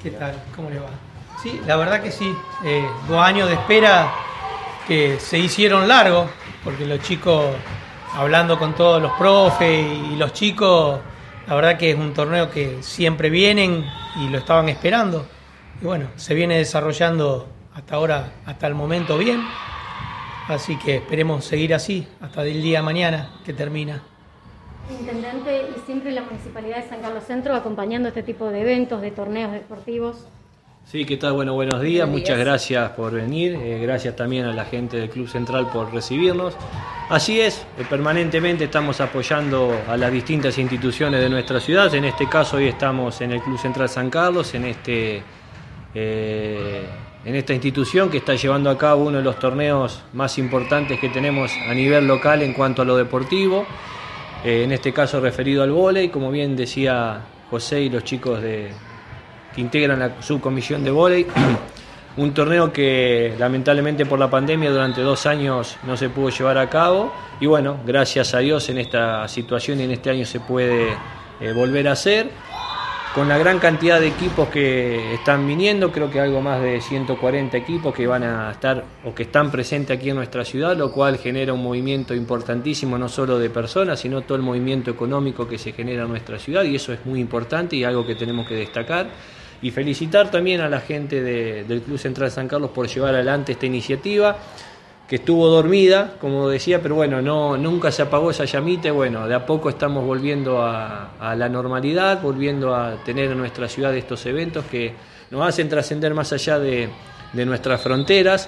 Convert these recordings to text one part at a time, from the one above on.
¿Qué tal? ¿Cómo le va? Sí, la verdad que sí. 2 años de espera que se hicieron largos, porque los chicos, hablando con todos los profes y los chicos, la verdad que es un torneo que siempre vienen y lo estaban esperando. Y bueno, se viene desarrollando hasta ahora, hasta el momento bien. Así que esperemos seguir así hasta el día de mañana que termina. Intendente, y siempre la Municipalidad de San Carlos Centro acompañando este tipo de eventos, de torneos deportivos. Sí, ¿qué tal? Bueno, buenos días, muchas gracias por venir, gracias también a la gente del Club Central por recibirnos. Así es, permanentemente estamos apoyando a las distintas instituciones de nuestra ciudad, en este caso hoy estamos en el Club Central San Carlos, en esta institución que está llevando a cabo uno de los torneos más importantes que tenemos a nivel local en cuanto a lo deportivo, en este caso referido al vóley, como bien decía José y los chicos que integran la subcomisión de vóley, un torneo que lamentablemente por la pandemia durante 2 años no se pudo llevar a cabo y bueno, gracias a Dios en esta situación y en este año se puede volver a hacer. Con la gran cantidad de equipos que están viniendo, creo que algo más de 140 equipos que van a estar o que están presentes aquí en nuestra ciudad, lo cual genera un movimiento importantísimo no solo de personas, sino todo el movimiento económico que se genera en nuestra ciudad y eso es muy importante y algo que tenemos que destacar. Y felicitar también a la gente del Club Central San Carlos por llevar adelante esta iniciativa, que estuvo dormida, como decía, pero bueno, nunca se apagó esa llamita y bueno, de a poco estamos volviendo a la normalidad, volviendo a tener en nuestra ciudad estos eventos que nos hacen trascender más allá de nuestras fronteras.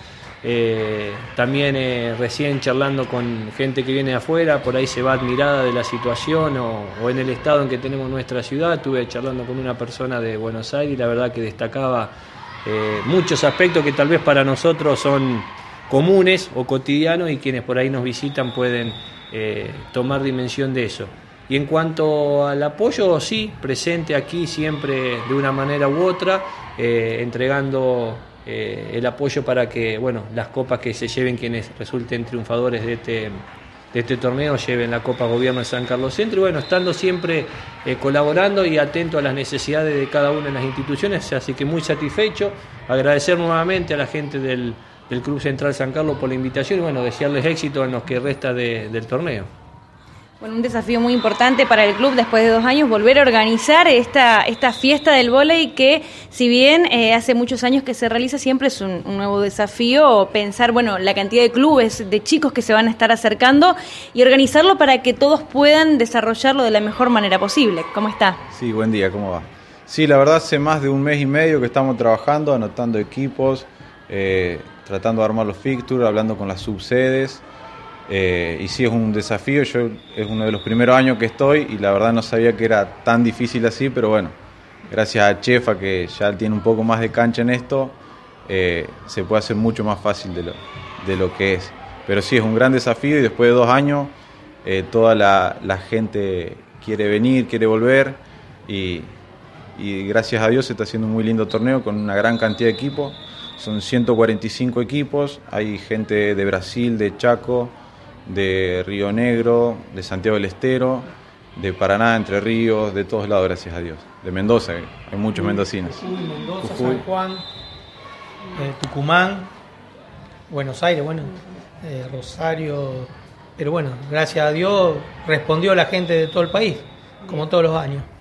También recién charlando con gente que viene de afuera, por ahí se va admirada de la situación o en el estado en que tenemos nuestra ciudad. Estuve charlando con una persona de Buenos Aires y la verdad que destacaba muchos aspectos que tal vez para nosotros son comunes o cotidianos y quienes por ahí nos visitan pueden tomar dimensión de eso. Y en cuanto al apoyo, sí, presente aquí siempre de una manera u otra, entregando el apoyo para que bueno, las copas que se lleven quienes resulten triunfadores de este torneo lleven la Copa Gobierno de San Carlos Centro y bueno, estando siempre colaborando y atento a las necesidades de cada una de las instituciones, así que muy satisfecho, agradecer nuevamente a la gente del Club Central San Carlos por la invitación y bueno, desearles éxito en lo que resta del torneo. Bueno, un desafío muy importante para el club después de 2 años volver a organizar esta fiesta del vóley que si bien hace muchos años que se realiza siempre es un nuevo desafío pensar bueno la cantidad de clubes, de chicos que se van a estar acercando y organizarlo para que todos puedan desarrollarlo de la mejor manera posible. ¿Cómo está? Sí, buen día, ¿cómo va? Sí, la verdad hace más de 1 mes y medio que estamos trabajando, anotando equipos, tratando de armar los fixtures, hablando con las subsedes. Y sí es un desafío, es uno de los primeros años que estoy y la verdad no sabía que era tan difícil así, pero bueno, gracias a Chefa que ya tiene un poco más de cancha en esto, se puede hacer mucho más fácil de lo que es. Pero sí es un gran desafío y después de 2 años toda la gente quiere venir, quiere volver y gracias a Dios se está haciendo un muy lindo torneo con una gran cantidad de equipos, son 145 equipos, hay gente de Brasil, de Chaco, de Río Negro, de Santiago del Estero, de Paraná, Entre Ríos, de todos lados, gracias a Dios. De Mendoza, hay muchos mendocinos. Mendoza, San Juan, Tucumán, Buenos Aires, bueno, Rosario. Pero bueno, gracias a Dios respondió la gente de todo el país, como todos los años.